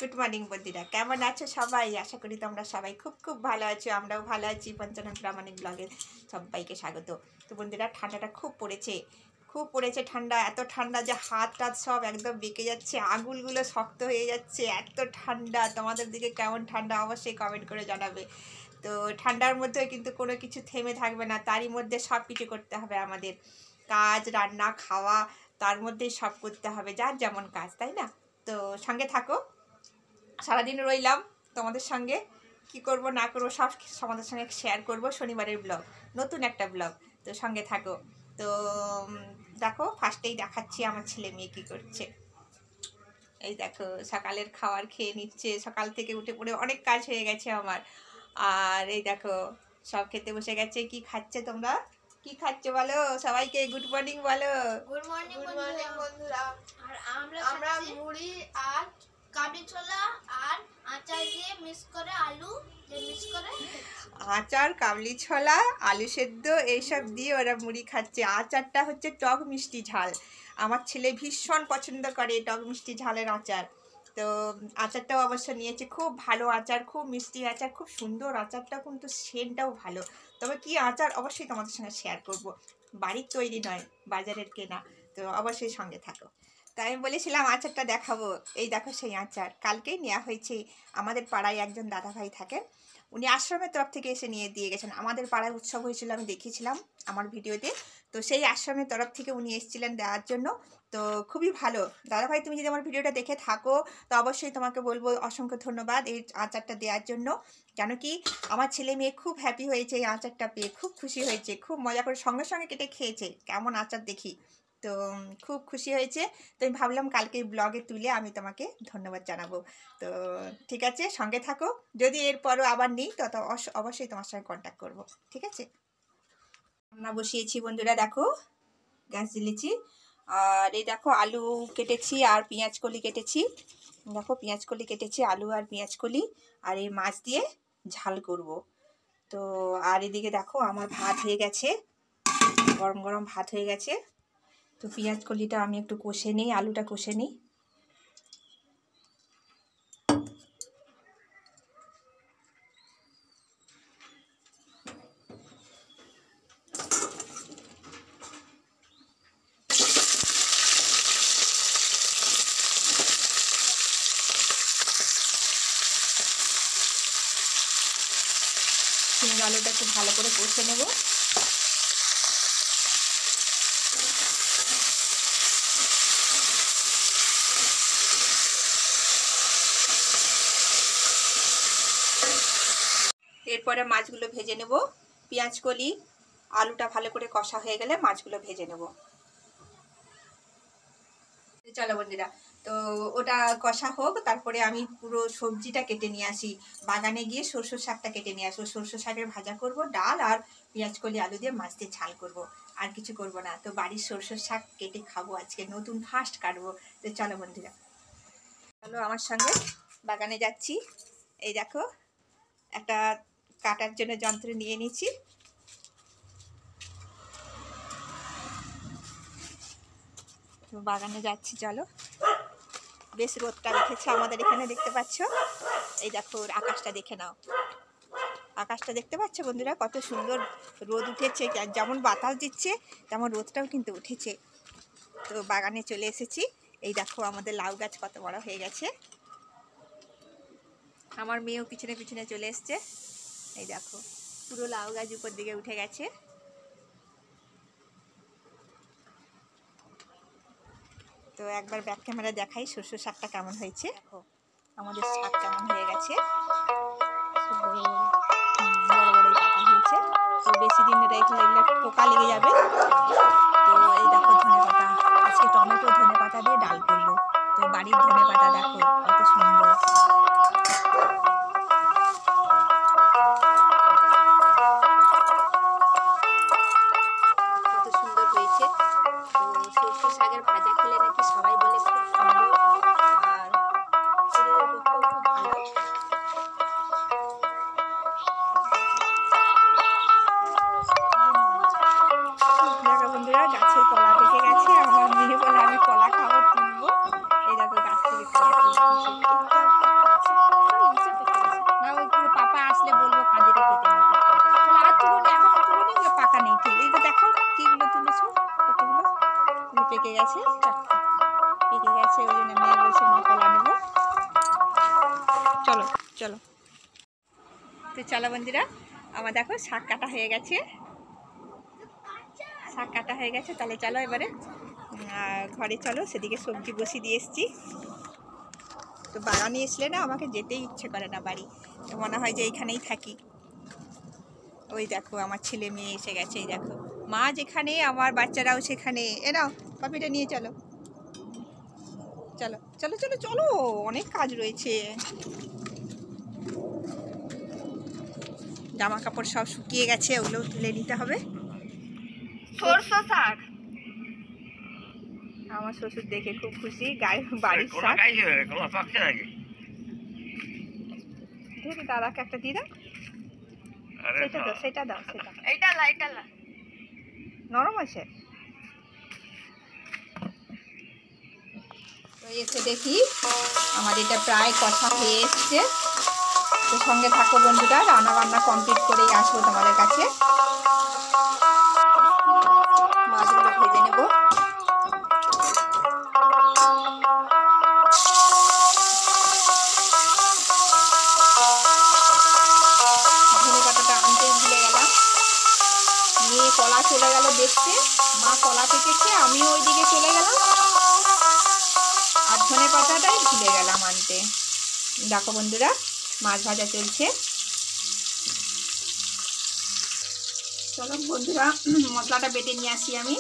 Good morning বন্ধুরা, কেমন আছো সবাই? আশা করি তোমরা সবাই খুব খুব ভালো আছো। আমরাও ভালো আছি। পঞ্চানন প্রামাণিক ব্লগে সবাইকে স্বাগত। তো বন্ধুরা, ঠান্ডাটা খুব পড়েছে ঠান্ডা। এত ঠান্ডা যে হাত টাত সব একদম বেঁকে যাচ্ছে, আঙুলগুলো শক্ত হয়ে যাচ্ছে, এত ঠান্ডা। তোমাদের দিকে কেমন ঠান্ডা অবশ্যই কমেন্ট করে জানাবে। তো ঠান্ডার মধ্যে কিন্তু কোনো কিছু থেমে থাকবে না, তারই মধ্যে সব কিছু করতে হবে আমাদের। কাজ, রান্না, খাওয়া, তার মধ্যেই সব করতে হবে, যার যেমন কাজ, তাই না? তো সঙ্গে থাকো, সারাদিন রইলাম তোমাদের সঙ্গে। কি করব না করবো সব তোমাদের সঙ্গে শেয়ার করব। শনিবারের ব্লগ, নতুন একটা ব্লগ, তো সঙ্গে থাকো। তো দেখো, ফার্স্টেই দেখাচ্ছি আমার ছেলে মেয়ে কী করছে। এই দেখো, সকালের খাবার খেয়ে নিচ্ছে। সকাল থেকে উঠে পড়ে অনেক কাজ হয়ে গেছে আমার। আর এই দেখো, সব খেতে বসে গেছে। কি খাচ্ছে তোমরা? কি খাচ্ছে বলো? সবাইকে গুড মর্নিং বলো। গুড মর্নিং বন্ধুরা। আর আমরা মুড়ি আর কাবলি ছোলা আর আচার দিয়ে মিক্স করে আলু দিয়ে মিক্স করে আচার, কাবলি ছোলা, আলু সেদ্ধ এইসব দিয়ে ওরা মুড়ি খাচ্ছে। আচারটা হচ্ছে টক মিষ্টি ঝাল। আমার ছেলে ভীষণ পছন্দ করে টক মিষ্টি ঝালের আচার। তো আচারটাও অবশ্য নিয়েছে। খুব ভালো আচার, খুব মিষ্টি আচার, খুব সুন্দর আচারটা, কিন্তু সেন্টটাও ভালো। তবে কি আচার অবশ্যই তোমাদের সঙ্গে শেয়ার করব। বাড়ির তৈরি নয়, বাজারের কেনা। তো অবশ্যই সঙ্গে থাকো। তাই আমি বলেছিলাম আচারটা দেখাবো। এই দেখো সেই আচার, কালকেই নেওয়া হয়েছে। আমাদের পাড়ায় একজন দাদাভাই থাকেন, উনি আশ্রমের তরফ থেকে এসে নিয়ে দিয়ে গেছেন। আমাদের পাড়ায় উৎসব হয়েছিল, আমি দেখিয়েছিলাম আমার ভিডিওতে। তো সেই আশ্রমের তরফ থেকে উনি এসেছিলেন দেওয়ার জন্য। তো খুবই ভালো দাদাভাই, তুমি যদি আমার ভিডিওটা দেখে থাকো তো অবশ্যই তোমাকে বলবো অসংখ্য ধন্যবাদ এই আচারটা দেওয়ার জন্য। কেন কি আমার ছেলে মেয়ে খুব হ্যাপি হয়েছে, এই আচারটা পেয়ে খুব খুশি হয়েছে, খুব মজা করে সঙ্গে সঙ্গে কেটে খেয়েছে। কেমন আচার দেখি, তো খুব খুশি হয়েছে। তো আমি ভাবলাম কালকে ব্লগে তুলে আমি তোমাকে ধন্যবাদ জানাবো। তো ঠিক আছে, সঙ্গে থাকো। যদি এরপরও আবার নেই তত অবশ্যই তোমার সঙ্গে কন্ট্যাক্ট করব, ঠিক আছে? রান্না বসিয়েছি বন্ধুরা, দেখো গ্যাস জ্বেলেছি। আর এই দেখো আলু কেটেছি আর পেঁয়াজ কলি কেটেছি। দেখো পেঁয়াজ কলি কেটেছি, আলু আর পেঁয়াজ কলি, আর এই মাছ দিয়ে ঝাল করব। তো আর এদিকে দেখো আমার ভাত হয়ে গেছে, গরম গরম ভাত হয়ে গেছে। তো পেঁয়াজ কলিটা আমি একটু কষে নিই, আলুটা কষে নিই। আলুটা একটু ভালো করে কষে নেব। এরপরে মাছগুলো ভেজে নেব। পেঁয়াজ কলি আলুটা ভালো করে কষা হয়ে গেলে মাছগুলো ভেজে নেব। চলো বন্ধুরা, তো ওটা কষা হোক, তারপরে আমি পুরো সবজিটা কেটে নিয়ে আসি। বাগানে গিয়ে সরষের শাকটা কেটে নিয়ে আসবো। সরষের শাকের ভাজা করব, ডাল আর পেঁয়াজ কলি আলু দিয়ে মাছ দিয়ে ঝাল করব, আর কিছু করব না। তো বাড়ির সরষের শাক কেটে খাবো আজকে, নতুন ফার্স্ট কাটবো। তো চলো বন্ধুরা, চলো আমার সঙ্গে বাগানে যাচ্ছি। এই দেখো একটা কাটার জন্য যন্ত্র নিয়ে নিচ্ছি। তো বাগানে যাচ্ছি, চলো। বেশ রোদটা উঠেছে আমাদের এখানে, দেখতে পাচ্ছ? এই দেখো আকাশটা দেখে নাও, আকাশটা দেখতে পাচ্ছ বন্ধুরা? কত সুন্দর রোদ উঠেছে, যেমন বাতাস দিচ্ছে তেমন রোদটাও কিন্তু উঠেছে। তো বাগানে চলে এসেছি। এই দেখো আমাদের লাউ গাছ কত বড় হয়ে গেছে। আমার মেয়েও পিছনে পিছনে চলে এসছে। এই দেখো পুরো লাউ গাছ উপর দিকে উঠে গেছে। তো একবার ব্যাক ক্যামেরা দেখাই সরষের শাকটা কেমন হয়েছে। দেখো আমাদের শাক কেমন হয়ে গেছে, বড় বড়ই পাতা হয়েছে। তো বেশি দিন রেখে এগুলো পোকা লেগে যাবে। তো এই দেখো ধনে পাতা, আজকে টমেটো ধনে পাতা দিয়ে ডাল করবো। তো বাড়ির ধনে পাতা দেখো কত সুন্দর। কত সুন্দর হয়েছে। তো সরষের শাকের ভাজা খেলে নাকি সবাই বলে খুব সুন্দর, আর শরীরের পক্ষেও খুব ভালো। দেখো বন্ধুরা, গাছের কলা পেকে গেছে। আমার মেয়ে বলে আমি কলা খাবো, তুলবো। এই দেখো গাছ থেকে কলা তুলছি। চলো। তো চলো বন্ধুরা, আমার দেখো শাক কাটা হয়ে গেছে, শাক কাটা হয়ে গেছে। তাহলে চলো এবারে ঘরে চলো, সেদিকে সবজি বসিয়ে দিয়ে এসছি। তো বাগানে আসলে না আমাকে যেতেই ইচ্ছে করে না বাড়ি, তো মনে হয় যে এইখানেই থাকি। ওই দেখো আমার ছেলে মেয়ে এসে গেছে, এই দেখো মা যেখানে আমার বাচ্চারাও সেখানে। এ নাও কপিটা নিয়ে চলো, চলো চলো চলো চলো, অনেক কাজ রয়েছে। জামা কাপড় সব শুকিয়ে গেছে, ওগুলো তুলে নিতে হবে। সরষে শাক, আমার শ্বশুর দেখে খুব খুশি, বাড়ির শাক। দাদাকে একটা দিয়ে দাও, সেটা দাও, সেটা দাও, সেটা এটা নরম আছে। তো এসে দেখি আমার এটা প্রায় কষা হয়ে এসছে। তো সঙ্গে থাকো বন্ধুরা, রান্না বান্না কমপ্লিট করেই আসবো তোমাদের কাছে। মাছগুলো ভেজে নেব। ধনে পাতাটা আনতে ভুলে গেলাম, মেয়ে কলা চলে গেল দেখতে, মা কলা পেকেছে, আমিও ওইদিকে চলে গেলাম, আর ধনে পাতাটাই ভুলে গেলাম আনতে। দেখো বন্ধুরা, মাছ ভাজা চলছে। চলো বন্ধুরা, মশলাটা বেটে নিয়ে আসি আমি।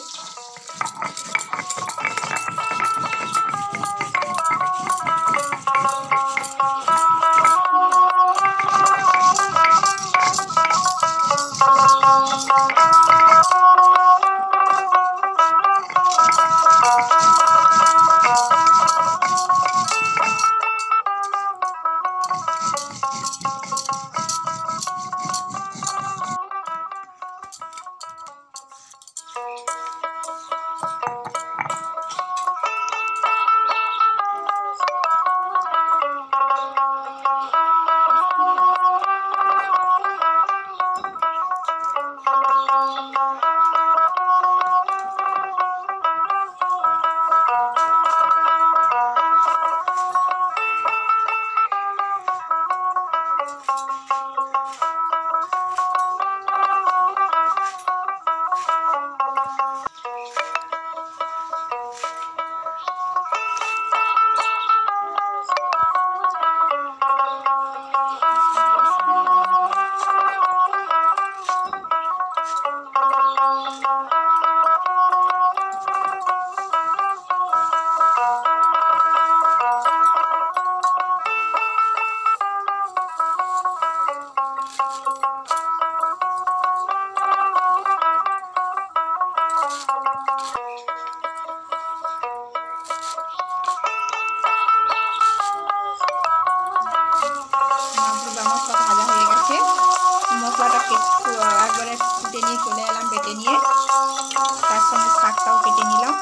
একবারে কুটে নিয়ে চলে এলাম, বেটে নিয়ে তার সঙ্গে শাকটাও কেটে নিলাম,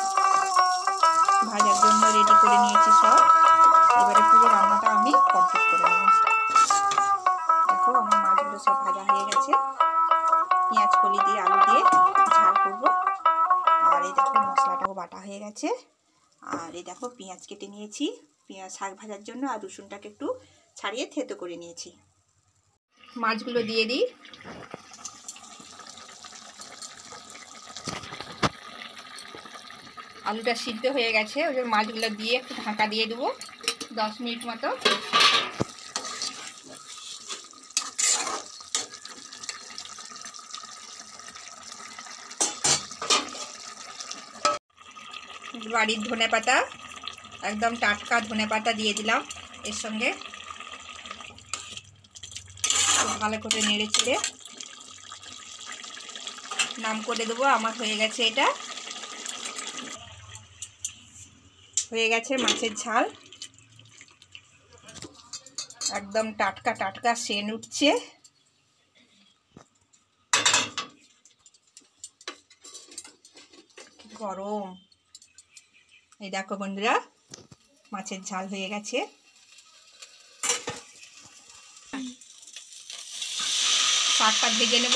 ভাজার জন্য রেডি করে নিয়েছি সব। এবারে পুরো রান্নাটা আমি কমপ্লিট করে নেব। দেখো আমার মাছগুলো সব ভাজা হয়ে গেছে, পেঁয়াজ কলি দিয়ে আলু দিয়ে ঝাল করবো। আর এই দেখো মশলাটাও বাটা হয়ে গেছে। আর এই দেখো পেঁয়াজ কেটে নিয়েছি পেঁয়াজ শাক ভাজার জন্য, আর রসুনটাকে একটু ছাড়িয়ে থেতো করে নিয়েছি। মাছগুলো দিয়ে দিই। আলুটা সিদ্ধ হয়ে গেছে, ওই যে মাছগুলো দিয়ে একটু ঢাকা দিয়ে দেবো 10 মিনিট মতো। বাড়ির ধনেপাতা, একদম টাটকা ধনেপাতা দিয়ে দিলাম এর সঙ্গে। ভালো করে নেড়ে চেড়ে নাম করে দেবো। আমার হয়ে গেছে, এটা হয়ে গেছে মাছের ঝাল, একদম টাটকা টাটকা সেন্ট উঠছে। গরম। এই দেখো বন্ধুরা, মাছের ঝাল হয়ে গেছে। শাকটা ভেজে নেব।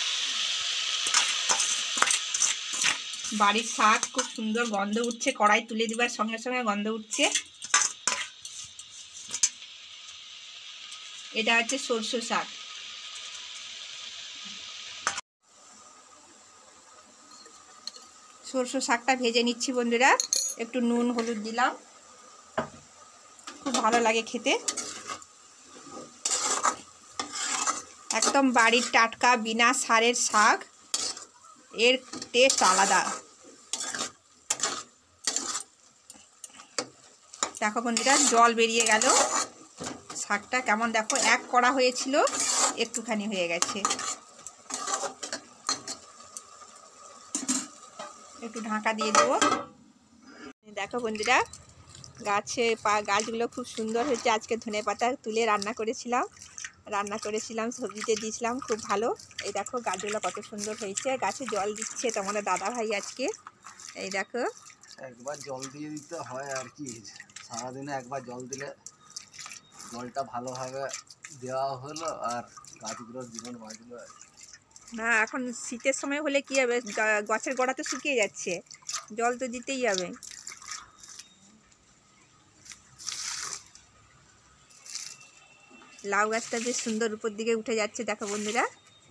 বাড়ির শাক, খুব সুন্দর গন্ধ উঠছে, কড়াই তুলে দেবার সঙ্গে সঙ্গে গন্ধ উঠছে। এটা হচ্ছে সরষে শাক। সরষে শাকটা ভেজে নিচ্ছি বন্ধুরা, একটু নুন হলুদ দিলাম, খুব ভালো লাগে খেতে। একদম বাড়ির টাটকা বিনা সারের শাক, এর টেস্ট আলাদা। দেখো বন্ধুরা জল বেরিয়ে গেল, শাকটা কেমন দেখো, এক কড়া হয়েছিল একটুখানি হয়ে গেছে। একটু ঢাকা দিয়ে দেবো। দেখো বন্ধুরা গাছগুলো খুব সুন্দর হয়েছে। আজকে ধনেপাতা তুলে রান্না করেছিলাম সবজিতে দিয়েছিলাম, খুব ভালো। এই দেখো গাছগুলো কত সুন্দর হয়েছে। গাছে জল দিচ্ছে তোমাদের দাদা ভাই আজকে। এই দেখো একবার জল দিয়ে দিতে হয় আর কি, সারাদিনে একবার জল দিলে জলটা ভালোভাবে দেওয়া হলো আর গাছগুলোর জীবন বাঁচলো। না এখন শীতের সময় হলে কি হবে, গাছের গোড়া তো শুকিয়ে যাচ্ছে, জল তো দিতেই হবে। লাউ গাছটা বেশ সুন্দর উপর দিকে উঠে যাচ্ছে দেখো বন্ধুরা।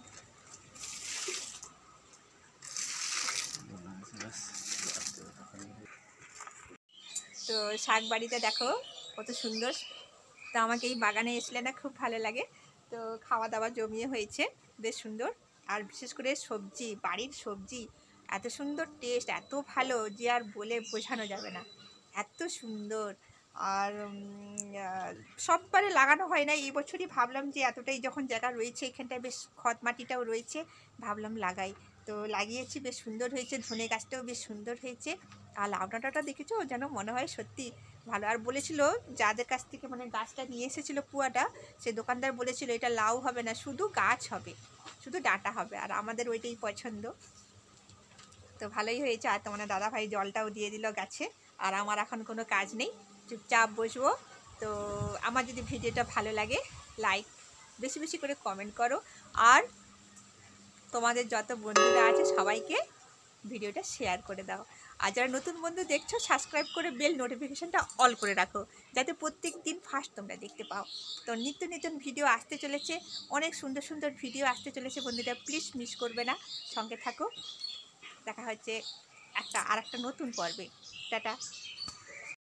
তো শাক বাড়িতে দেখো কত সুন্দর। তো আমাকে এই বাগানে আসলে না খুব ভালো লাগে। তো খাওয়া দাওয়া জমিয়ে হয়েছে বেশ সুন্দর। আর বিশেষ করে সবজি, বাড়ির সবজি এত সুন্দর টেস্ট, এত ভালো যে আর বলে বোঝানো যাবে না, এত সুন্দর। আর সববারে লাগানো হয় না, এই বছরই ভাবলাম যে এতটাই যখন জায়গা রয়েছে এখানটায় বেশ খত মাটিটাও রয়েছে, ভাবলাম লাগাই। তো লাগিয়েছি, বেশ সুন্দর হয়েছে। ধনে গাছটাও বেশ সুন্দর হয়েছে। আর লাউ ডাঁটাটা দেখেছো, যেন মনে হয় সত্যি ভালো। আর বলেছিল যাদের কাছ থেকে মানে গাছটা নিয়ে এসেছিলো পুয়াটা, সে দোকানদার বলেছিল এটা লাউ হবে না, শুধু গাছ হবে, শুধু ডাঁটা হবে। আর আমাদের ওইটাই পছন্দ। তো ভালোই হয়েছে। আর তোমার দাদা ভাই জলটাও দিয়ে দিল গাছে। আর আমার এখন কোনো কাজ নেই, চুপচাপ বসবো। তো আমার যদি ভিডিওটা ভালো লাগে লাইক বেশি বেশি করে কমেন্ট করো। আর তোমাদের যত বন্ধুরা আছে সবাইকে ভিডিওটা শেয়ার করে দাও। আর যারা নতুন বন্ধু দেখছো সাবস্ক্রাইব করে বেল নোটিফিকেশানটা অল করে রাখো, যাতে প্রত্যেক দিন ফার্স্ট তোমরা দেখতে পাও। তো নিত্য নতুন ভিডিও আসতে চলেছে, অনেক সুন্দর সুন্দর ভিডিও আসতে চলেছে বন্ধুরা, প্লিজ মিস করবে না, সঙ্গে থাকো। দেখা হচ্ছে আর একটা নতুন পর্বে। টাটা।